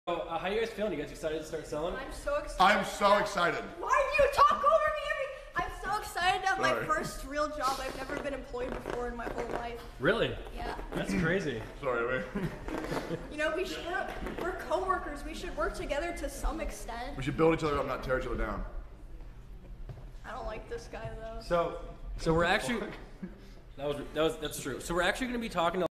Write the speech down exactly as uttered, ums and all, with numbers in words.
Uh, how you guys feeling? You guys excited to start selling? I'm so excited. I'm so excited. Why do you talk over me every... I'm so excited to have Sorry. my first real job. I've never been employed before in my whole life. Really? Yeah. That's crazy. Sorry, man. You know, we should, we're, we're co-workers. We should work together to some extent. We should build each other up, not tear each other down. I don't like this guy though. So, so we're actually that was that was that's true. So we're actually going to be talking to